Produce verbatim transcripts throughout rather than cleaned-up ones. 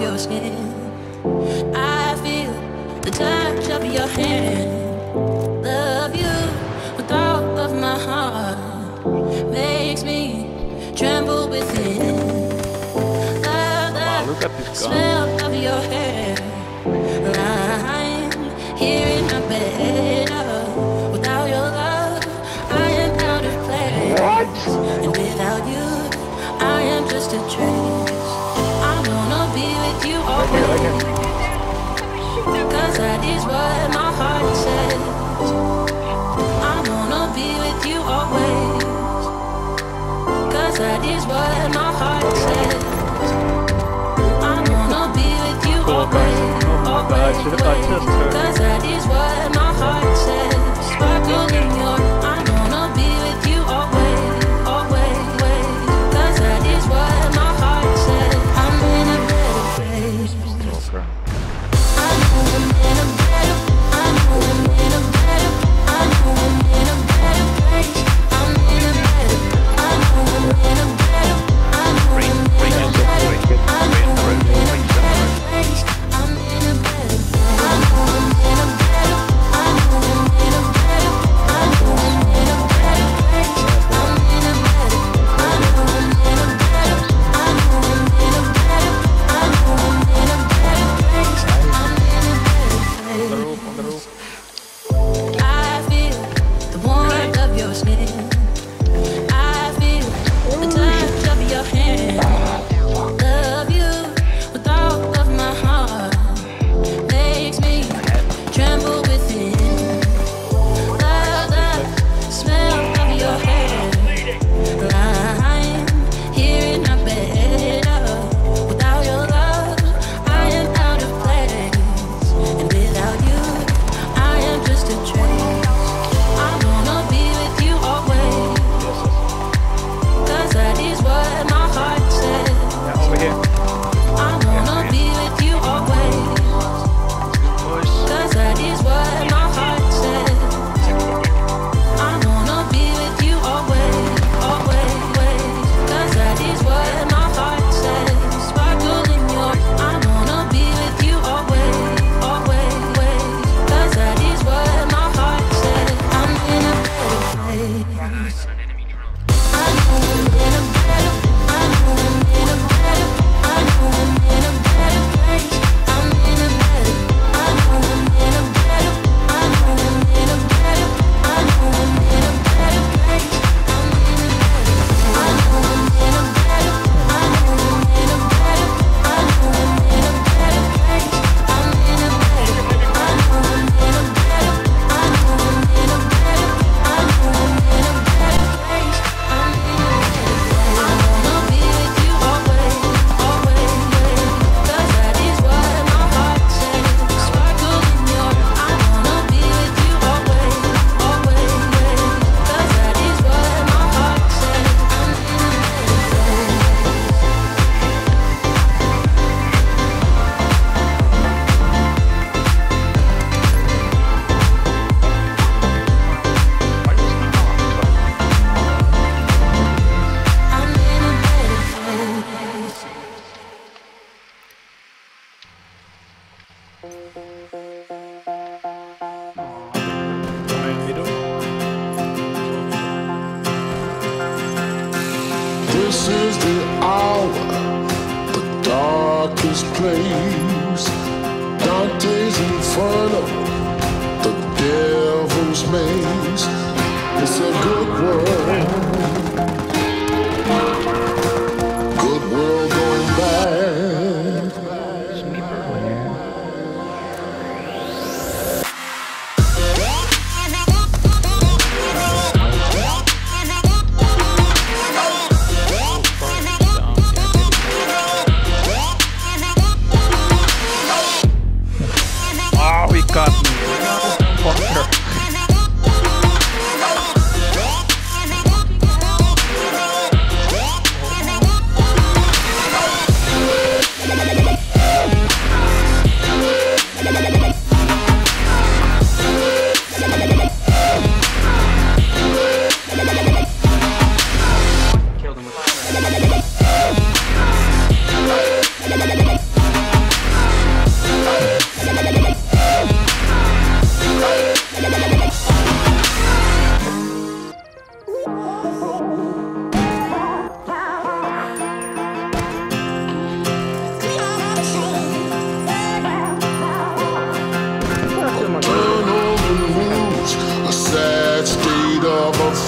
your skin. I feel the touch of your hand. Love you with all of my heart. Makes me tremble within. Love the smell of your hair. Lying here in my bed. Oh, without your love, I am out of place. And without you, I am just a trace. I wanna be with you always. Cause that is what my heart says. I wanna be with you always. Cause that is what my heart says. I wanna be with you always. Always, always. Cause that is what my heart says. Sparkle in your, I wanna be with you always. Always, cause that is what my heart says. I'm in a better place. I know I'm in a better, I know I'm in a better, I know I'm in a better place. I'm in a better, I know I'm in a better, I know I'm in a better, I know I'm in a better place. I'm in a better, I know I'm in a better, I know I'm in a better, I know I'm in a better place. I'm in a better, I know I'm in a better, I know I'm in a better, I know I'm in a better place. I'm in a better place. I feel the warmth of your skin. I feel the touch of your hand. Love you with all of my heart. Makes me tremble within. Love the smell of your hair. Lying here in my bed. Oh, without your love, I am out of place. And without you, I am just a trace. I wanna be with you always. Cause that is what my heart says. Over here. I wanna be with you always. Cause that is what my heart says. I wanna be with you always. Always. Cause that is what my heart says. Sparkle in your, I wanna be with you always. Always. Cause that is what my heart says. I'm in a better place. I know I'm in a better, I know I'm in a better, I know I'm in a better place. I'm in a better, I know I'm in a better, I know I'm in a better, I know I'm in a better place. I'm in a better, I know I'm in a better, I know I'm in a better, I know I'm in a better place. I'm in a better, I know I'm in a better, I know I'm in a better, I know I'm in a better place. I'm in a better place. I wanna be with you always, always. Cause that is what my heart says. Sparkle in your, I wanna be with you always, always. Cause that is what my heart says. I'm in a better I'm in a better place. This is the hour, the darkest place. Dante's Inferno, the devil's maze. It's a good world, good world going bad. Oh, he got me. Fucker.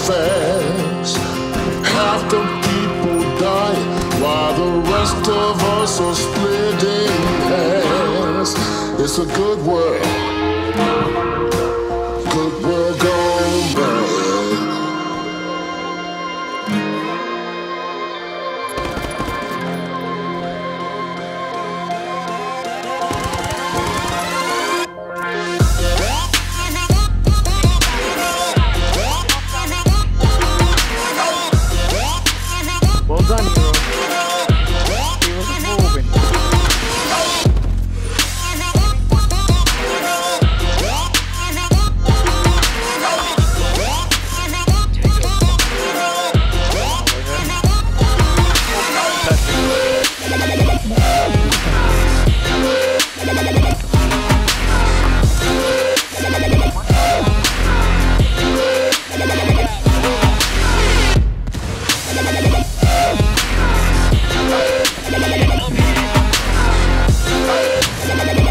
fast. Half the people die while the rest of us are splitting hairs. It's a good world, good world gone bad. Well done, Hero. He was moving.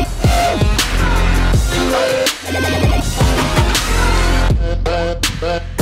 Back, back.